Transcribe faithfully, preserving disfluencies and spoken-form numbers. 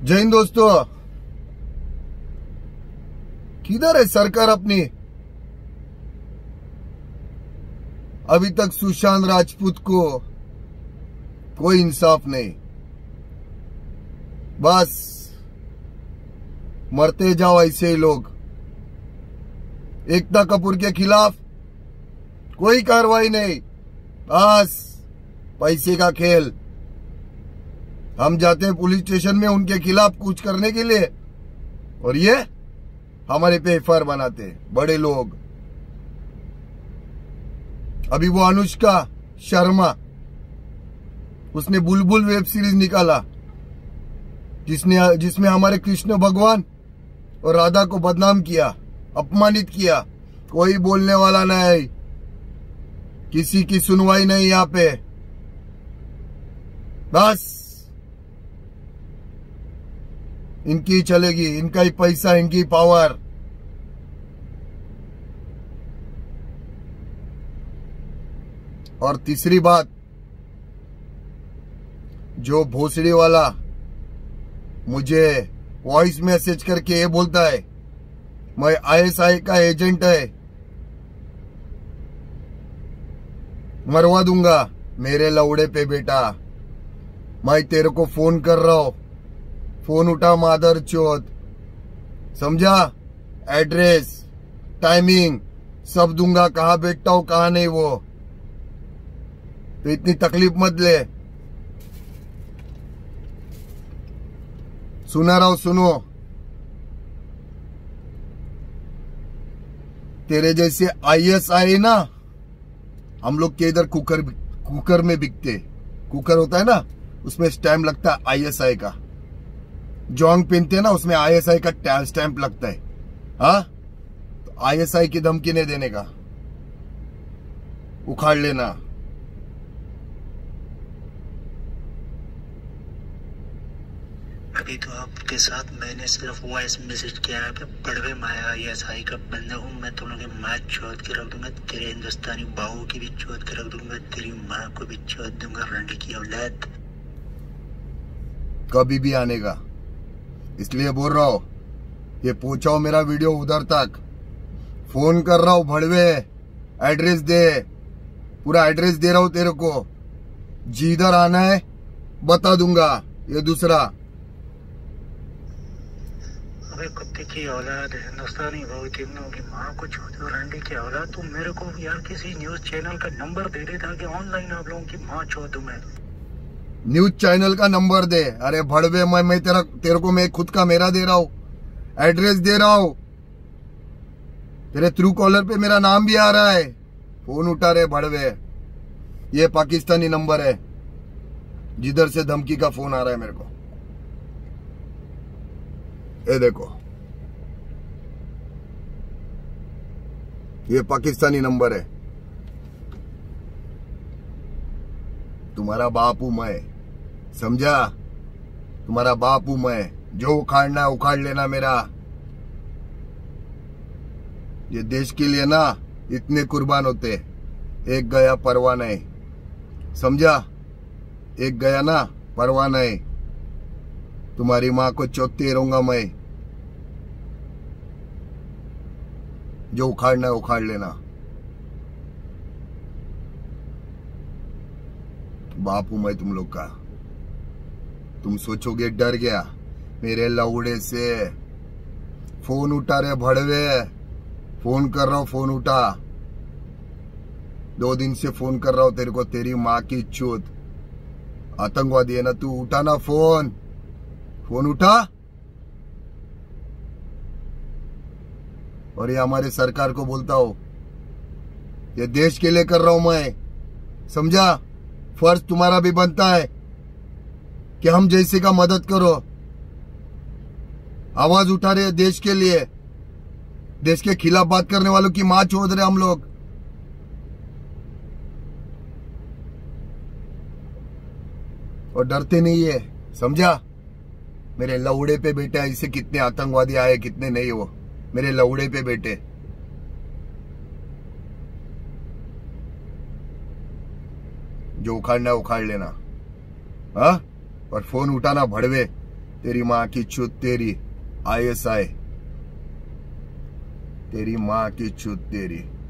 जय हिंद दोस्तों। किधर है सरकार अपनी? अभी तक सुशांत राजपूत को कोई इंसाफ नहीं। बस मरते जाओ ऐसे ही लोग। एकता कपूर के खिलाफ कोई कार्रवाई नहीं, बस पैसे का खेल। हम जाते हैं पुलिस स्टेशन में उनके खिलाफ कुछ करने के लिए और ये हमारे पे एफ आई आर बनाते हैं बड़े लोग। अभी वो अनुष्का शर्मा, उसने बुलबुल वेब सीरीज निकाला जिसने जिसमें हमारे कृष्ण भगवान और राधा को बदनाम किया, अपमानित किया। कोई बोलने वाला नहीं, किसी की सुनवाई नहीं यहाँ पे। बस इनकी चलेगी, इनका ही पैसा, इनकी पावर। और तीसरी बात, जो भोसड़ी वाला मुझे वॉइस मैसेज करके ये बोलता है मैं आई एस आई का एजेंट है, मरवा दूंगा मेरे लौड़े पे बेटा। मैं तेरे को फोन कर रहा हूं, फोन उठा मादर चौथ, समझा? एड्रेस, टाइमिंग सब दूंगा, कहाँ बैठता हूं कहाँ नहीं। वो तो इतनी तकलीफ मत ले। सुना रहा हूं, सुनो। तेरे जैसे आई एस आई ना, हम लोग के इधर कुकर कुकर में बिकते। कुकर होता है ना, उसमें स्टैम्प लगता है आई एस आई का। जोंग पहनते हैं ना, उसमें आई एस आई का स्टैंप लगता है। हाँ, तो आई एस आई की धमकी नहीं देने का, उखाड़ लेना। अभी तो आपके साथ मैंने सिर्फ वॉइस मैसेज किया है कि बड़वे माया आई एस आई का बंदा हूँ। मैं तुम लोग की माँ चौथ के रख दूंगा, तेरे हिंदुस्तानी बाहू की भी चौथ के रख दूंगा, तेरी माँ को भी चौथ दूंगा, रंडी की औलाद। कभी भी आने का, इसलिए बोल रहा हूं, ये पहुंचाओ मेरा वीडियो उधर तक। फोन कर रहा हूं भड़वे, एड्रेस दे, पूरा एड्रेस दे रहा हूं तेरे को। जिधर आना है बता दूंगा। ये दूसरा, अबे कुत्ते की औलाद, हिंदुस्तानी बहु तीनों की माँ को छोड़ो, रंडी की औलाद। तुम मेरे को यार किसी न्यूज चैनल का नंबर दे दे ताकि ऑनलाइन आप लोगों की माँ छोड़ दूं मैं। न्यूज चैनल का नंबर दे? अरे भड़वे, मैं मैं तेरा तेरे को मैं खुद का मेरा दे रहा हूं, एड्रेस दे रहा हूं। तेरे थ्रू कॉलर पे मेरा नाम भी आ रहा है। फोन उठा रहे भड़वे। ये पाकिस्तानी नंबर है जिधर से धमकी का फोन आ रहा है मेरे को। ये देखो, ये पाकिस्तानी नंबर है। तुम्हारा बाप हूं मैं, समझा? तुम्हारा बाप हूं मैं। जो उखाड़ना है उखाड़ लेना मेरा। ये देश के लिए ना इतने कुर्बान होते, एक गया परवाह नहीं, समझा? एक गया ना परवाह नहीं। तुम्हारी माँ को चौथते रहूंगा मैं। जो उखाड़ना है उखाड़ लेना। बाप हूं मैं तुम लोग का। तुम सोचोगे डर गया मेरे लौड़े से। फोन उठा रहे भड़वे, फोन कर रहा हूं, फोन उठा। दो दिन से फोन कर रहा हूं तेरे को, तेरी माँ की चोट। आतंकवादी है ना तू, उठा ना फोन। फोन उठा। और ये हमारे सरकार को बोलता हूं, ये देश के लिए कर रहा हूं मैं, समझा? फर्ज तुम्हारा भी बनता है कि हम जैसे का मदद करो। आवाज उठा रहे देश के लिए। देश के खिलाफ बात करने वालों की मां छोड़ रहे हम लोग। और डरते नहीं है, समझा? मेरे लौड़े पे बेटे ऐसे कितने आतंकवादी आए, कितने नहीं। वो मेरे लौड़े पे बेटे। जो उखाड़ना है उखाड़ लेना। हाँ, और फोन उठाना भड़वे, तेरी माँ की चुत तेरी, आई एस आई, तेरी माँ की चुत तेरी।